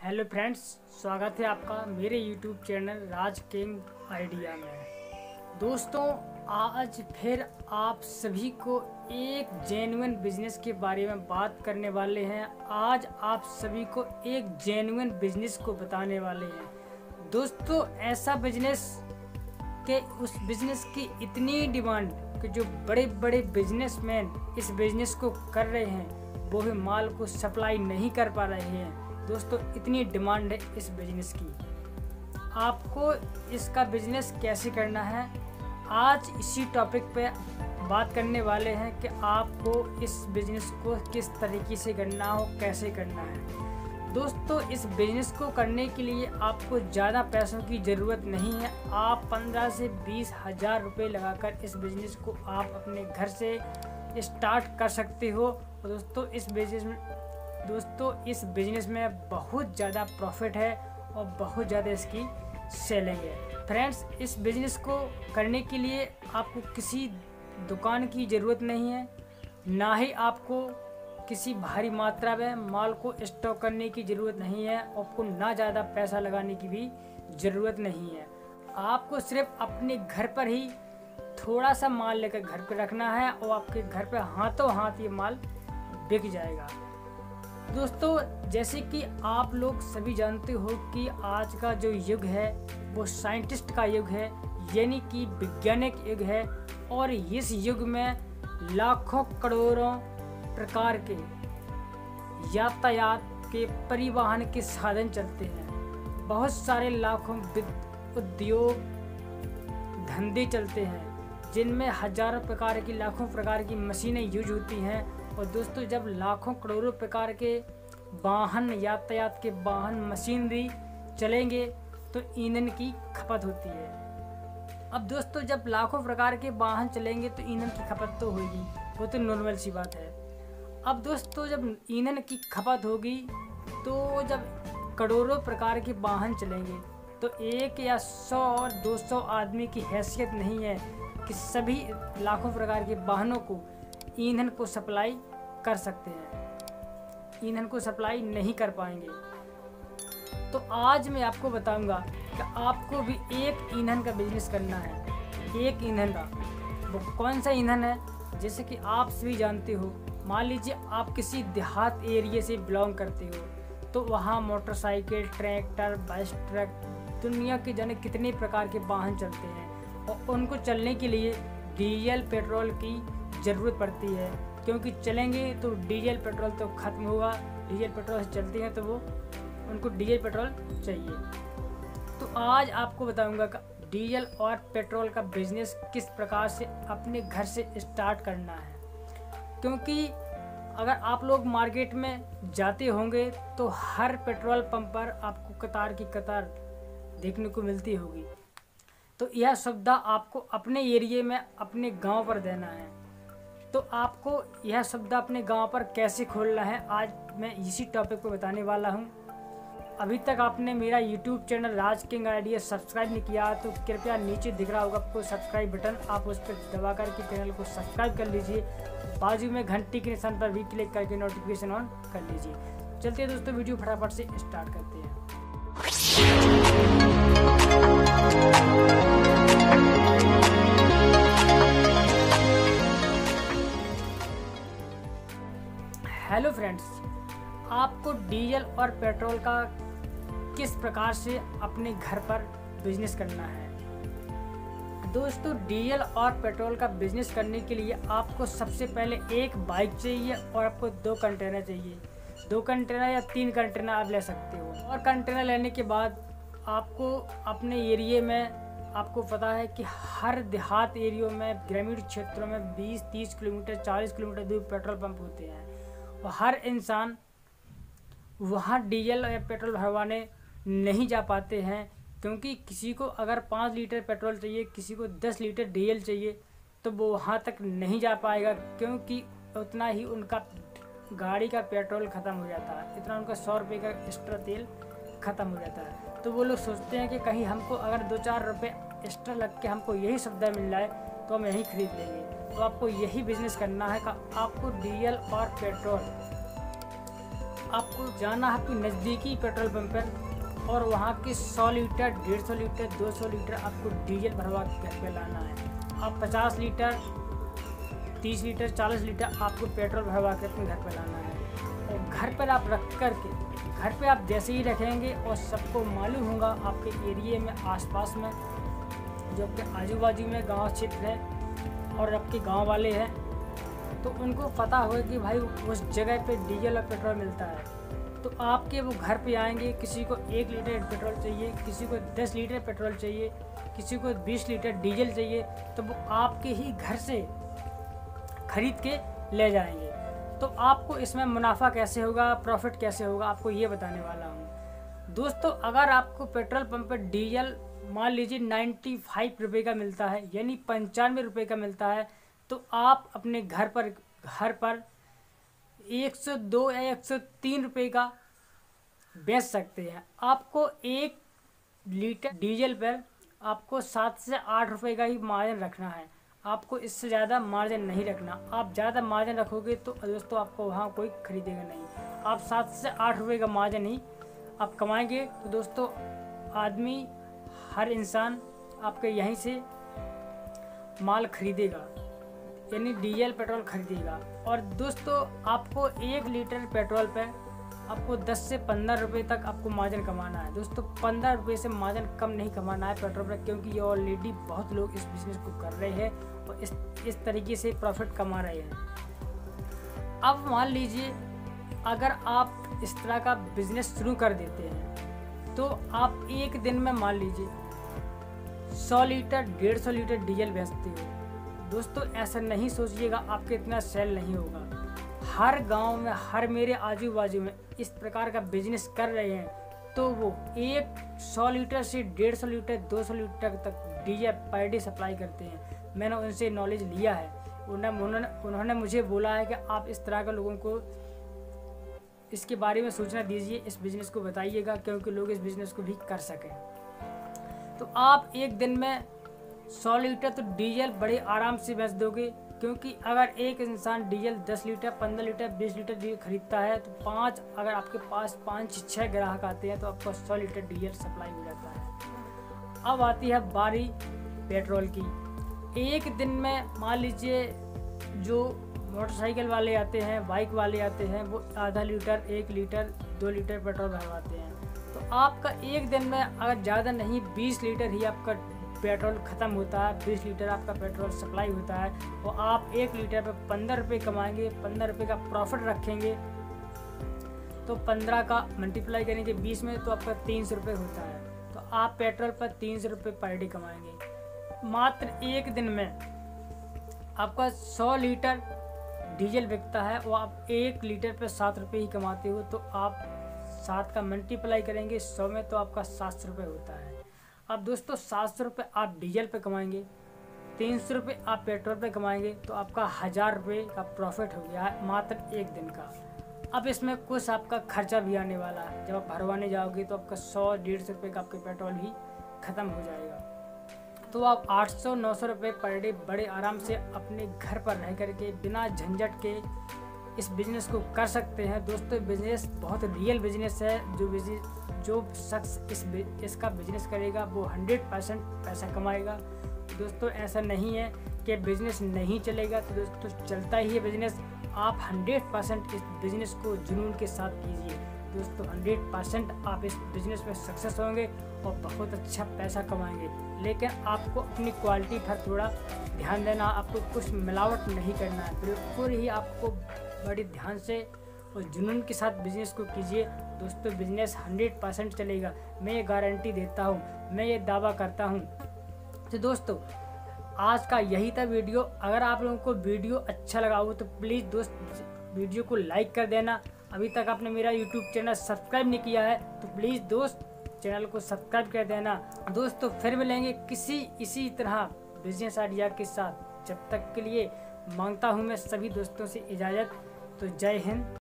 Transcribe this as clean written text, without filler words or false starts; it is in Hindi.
हेलो फ्रेंड्स, स्वागत है आपका मेरे YouTube channel Raj king idea में। दोस्तों, आज फिर आप सभी को एक जेन्युइन बिजनेस के बारे में बात करने वाले हैं। आज आप सभी को एक जेन्युइन बिजनेस को बताने वाले हैं। दोस्तों, ऐसा बिजनेस के उस बिजनेस की इतनी डिमांड कि जो बड़े बड़े बिजनेसमैन इस बिजनेस को कर रहे हैं वो भी माल को सप्लाई नहीं कर पा रहे हैं। दोस्तों, इतनी डिमांड है इस बिजनेस की। आपको इसका बिजनेस कैसे करना है, आज इसी टॉपिक पे बात करने वाले हैं कि आपको इस बिजनेस को किस तरीके से करना हो, कैसे करना है। दोस्तों, इस बिजनेस को करने के लिए आपको ज़्यादा पैसों की ज़रूरत नहीं है। आप 15 से 20 हज़ार रुपये लगाकर इस बिजनेस को आप अपने घर से स्टार्ट कर सकते हो। दोस्तों, इस बिजनेस में बहुत ज़्यादा प्रॉफिट है और बहुत ज़्यादा इसकी सेलिंग है। फ्रेंड्स, इस बिजनेस को करने के लिए आपको किसी दुकान की ज़रूरत नहीं है, ना ही आपको किसी भारी मात्रा में माल को स्टॉक करने की ज़रूरत नहीं है। आपको ना ज़्यादा पैसा लगाने की भी ज़रूरत नहीं है। आपको सिर्फ अपने घर पर ही थोड़ा सा माल लेकर घर पर रखना है और आपके घर पर हाथों हाथ ये माल बिक जाएगा। दोस्तों, जैसे कि आप लोग सभी जानते हो कि आज का जो युग है वो साइंटिस्ट का युग है, यानी कि वैज्ञानिक युग है। और इस युग में लाखों करोड़ों प्रकार के यातायात के परिवहन के साधन चलते हैं। बहुत सारे लाखों उद्योग धंधे चलते हैं जिनमें हजारों प्रकार की लाखों प्रकार की मशीनें यूज होती हैं। और दोस्तों, जब लाखों करोड़ों प्रकार के वाहन, यातायात के वाहन, मशीनरी चलेंगे तो ईंधन की खपत होती है। अब दोस्तों, जब लाखों प्रकार के वाहन चलेंगे तो ईंधन की खपत तो होगी, वो तो नॉर्मल सी बात है। अब दोस्तों, जब ईंधन की खपत होगी तो जब करोड़ों प्रकार के वाहन चलेंगे तो 1 या 100 और 200 आदमी की हैसियत नहीं है कि सभी लाखों प्रकार के वाहनों को ईंधन को सप्लाई कर सकते हैं। ईंधन को सप्लाई नहीं कर पाएंगे। तो आज मैं आपको बताऊंगा कि आपको भी एक ईंधन का बिजनेस करना है। एक ईंधन का, वो कौन सा ईंधन है? जैसे कि आप सभी जानते हो, मान लीजिए आप किसी देहात एरिया से बिलोंग करते हो तो वहाँ मोटरसाइकिल, ट्रैक्टर, बस, ट्रक, दुनिया के जाने कितने प्रकार के वाहन चलते हैं और उनको चलने के लिए डीजल पेट्रोल की ज़रूरत पड़ती है। क्योंकि चलेंगे तो डीजल पेट्रोल तो ख़त्म होगा, डीजल पेट्रोल से चलते हैं तो वो उनको डीजल पेट्रोल चाहिए। तो आज आपको बताऊंगा कि डीजल और पेट्रोल का बिजनेस किस प्रकार से अपने घर से स्टार्ट करना है। क्योंकि अगर आप लोग मार्केट में जाते होंगे तो हर पेट्रोल पंप पर आपको कतार की कतार देखने को मिलती होगी। तो यह सुविधा आपको अपने एरिया में, अपने गांव पर देना है। तो आपको यह सुविधा अपने गांव पर कैसे खोलना है, आज मैं इसी टॉपिक पर बताने वाला हूं। अभी तक आपने मेरा YouTube channel Raj king idea subscribe नहीं किया तो कृपया नीचे दिख रहा होगा आपको सब्सक्राइब बटन, आप उस पर दबा करके चैनल को सब्सक्राइब कर लीजिए। बाजू में घंटी के निशान पर भी क्लिक करके नोटिफिकेशन ऑन कर लीजिए। चलते हैं दोस्तों, वीडियो फटाफट से स्टार्ट करते हैं। हेलो फ्रेंड्स, आपको डीजल और पेट्रोल का किस प्रकार से अपने घर पर बिजनेस करना है। दोस्तों, डीजल और पेट्रोल का बिजनेस करने के लिए आपको सबसे पहले एक बाइक चाहिए और आपको 2 कंटेनर चाहिए। 2 कंटेनर या 3 कंटेनर आप ले सकते हो। और कंटेनर लेने के बाद आपको अपने एरिया में, आपको पता है कि हर देहात एरियो में, ग्रामीण क्षेत्रों में 20-30 किलोमीटर, 40 किलोमीटर दूर पेट्रोल पंप होते हैं और हर इंसान वहाँ डीजल या पेट्रोल भरवाने नहीं जा पाते हैं। क्योंकि किसी को अगर 5 लीटर पेट्रोल चाहिए, किसी को 10 लीटर डीजल चाहिए तो वो वहाँ तक नहीं जा पाएगा, क्योंकि उतना ही उनका गाड़ी का पेट्रोल ख़त्म हो जाता है, इतना उनका 100 रुपये का एक्स्ट्रा तेल ख़त्म हो जाता है। तो वो लोग सोचते हैं कि कहीं हमको अगर 2-4 रुपये एक्स्ट्रा लग के हमको यही सुविधा मिल जाए तो हम यही खरीद लेंगे। तो आपको यही बिजनेस करना है कि आपको डीजल और पेट्रोल आपको जाना है अपनी नज़दीकी पेट्रोल पंप पर और वहाँ के 100 लीटर, 150 लीटर, 200 लीटर आपको डीजल भरवा के घर पे लाना है। आप 50 लीटर, 30 लीटर, 40 लीटर आपको पेट्रोल भरवा के अपने घर पे लाना है। और घर पर आप रख कर के, घर पे आप जैसे ही रखेंगे और सबको मालूम होगा आपके एरिए में, आसपास में, जो आपके आजू बाजू में गांव क्षेत्र है और आपके गांव वाले हैं, तो उनको पता होगा कि भाई उस जगह पे डीजल और पेट्रोल मिलता है। तो आपके वो घर पे आएंगे, किसी को 1 लीटर पेट्रोल चाहिए, किसी को 10 लीटर पेट्रोल चाहिए, किसी को 20 लीटर डीजल चाहिए, तो वो आपके ही घर से खरीद के ले जाएंगे। तो आपको इसमें मुनाफा कैसे होगा, प्रॉफिट कैसे होगा, आपको ये बताने वाला हूँ। दोस्तों, अगर आपको पेट्रोल पंप पर डीजल मान लीजिए 95 रुपये का मिलता है, यानी 95 रुपये का मिलता है, तो आप अपने घर पर 102 या 103 रुपये का बेच सकते हैं। आपको 1 लीटर डीजल पर आपको 7 से 8 रुपये का ही मार्जिन रखना है, आपको इससे ज़्यादा मार्जिन नहीं रखना। आप ज़्यादा मार्जिन रखोगे तो दोस्तों आपको वहाँ कोई खरीदेगा नहीं। आप 7 से 8 रुपये का मार्जिन ही आप कमाएंगे तो दोस्तों आदमी, हर इंसान आपके यहीं से माल खरीदेगा, यानी डीजल पेट्रोल खरीदेगा। और दोस्तों आपको 1 लीटर पेट्रोल पे आपको 10 से 15 रुपये तक आपको मार्जिन कमाना है। दोस्तों 15 रुपये से मार्जिन कम नहीं कमाना है पेट्रोल पर, क्योंकि ये ऑलरेडी बहुत लोग इस बिज़नेस को कर रहे हैं और इस तरीके से प्रॉफिट कमा रहे हैं। अब मान लीजिए अगर आप इस तरह का बिज़नेस शुरू कर देते हैं तो आप एक दिन में मान लीजिए 100 लीटर, 150 लीटर डीजल बेचते हो। दोस्तों ऐसा नहीं सोचिएगा आपके इतना सेल नहीं होगा। हर गांव में, हर मेरे आजू बाजू में इस प्रकार का बिजनेस कर रहे हैं, तो वो 100 लीटर से 150 लीटर, 200 लीटर तक डीजल पर डे सप्लाई करते हैं। मैंने उनसे नॉलेज लिया है, उन्होंने मुझे बोला है कि आप इस तरह के लोगों को इसके बारे में सूचना दीजिए, इस बिज़नेस को बताइएगा, क्योंकि लोग इस बिज़नेस को भी कर सकें। तो आप एक दिन में 100 लीटर तो डीजल बड़े आराम से बेच दोगे, क्योंकि अगर एक इंसान diesel 10 litre, 15 litre, 20 litre diesel खरीदता है तो अगर आपके पास 5-6 ग्राहक आते हैं तो आपको 100 लीटर डीजल सप्लाई हो जाता है। अब आती है बारी पेट्रोल की। एक दिन में मान लीजिए जो मोटरसाइकिल वाले आते हैं, बाइक वाले आते हैं, वो आधा लीटर, 1 लीटर, 2 लीटर पेट्रोल भरवाते हैं। तो आपका एक दिन में अगर ज़्यादा नहीं 20 लीटर ही आपका पेट्रोल ख़त्म होता है, 20 लीटर आपका पेट्रोल सप्लाई होता है, तो आप 1 लीटर पे 15 रुपये कमाएंगे, 15 रुपये का प्रॉफिट रखेंगे, तो 15 का मल्टीप्लाई करेंगे 20 में तो आपका 300 रुपये होता है। तो आप पेट्रोल पर 300 रुपये पर डे कमाएंगे। मात्र एक दिन में आपका 100 लीटर डीजल बिकता है, वो आप 1 लीटर पे 7 रुपये ही कमाते हो, तो आप 7 का मल्टीप्लाई करेंगे 100 में तो आपका 700 रुपये होता है। अब दोस्तों 700 रुपये आप डीजल पे कमाएंगे, 300 रुपये आप पेट्रोल पे कमाएंगे, तो आपका 1000 रुपये का प्रॉफिट हो गया है मात्र एक दिन का। अब इसमें कुछ आपका खर्चा भी आने वाला है, जब आप भरवाने जाओगे तो आपका 100-150 रुपये का आपके पेट्रोल ही ख़त्म हो जाएगा। तो आप 800-900 रुपये पर डे बड़े आराम से अपने घर पर रह करके बिना झंझट के इस बिज़नेस को कर सकते हैं। दोस्तों बिज़नेस बहुत रियल बिज़नेस है। जो शख्स इसका बिज़नेस करेगा वो 100% पैसा कमाएगा। दोस्तों ऐसा नहीं है कि बिज़नेस नहीं चलेगा, तो दोस्तों चलता ही है बिज़नेस। आप 100% इस बिज़नेस को जुनून के साथ कीजिए। दोस्तों 100% आप इस बिज़नेस में सक्सेस होंगे और बहुत अच्छा पैसा कमाएंगे। लेकिन आपको अपनी क्वालिटी पर थोड़ा ध्यान देना, आपको कुछ मिलावट नहीं करना है, बिल्कुल ही आपको बड़ी ध्यान से और जुनून के साथ बिज़नेस को कीजिए। दोस्तों बिज़नेस 100% चलेगा, मैं ये गारंटी देता हूँ, मैं ये दावा करता हूँ। तो दोस्तों आज का यही था वीडियो। अगर आप लोगों को वीडियो अच्छा लगा हो तो प्लीज़ दोस्त वीडियो को लाइक कर देना। अभी तक आपने मेरा यूट्यूब चैनल सब्सक्राइब नहीं किया है तो प्लीज़ दोस्त चैनल को सब्सक्राइब कर देना। दोस्तों फिर मिलेंगे इसी तरह बिजनेस आइडिया के साथ। जब तक के लिए मांगता हूँ मैं सभी दोस्तों से इजाज़त। तो जय हिंद।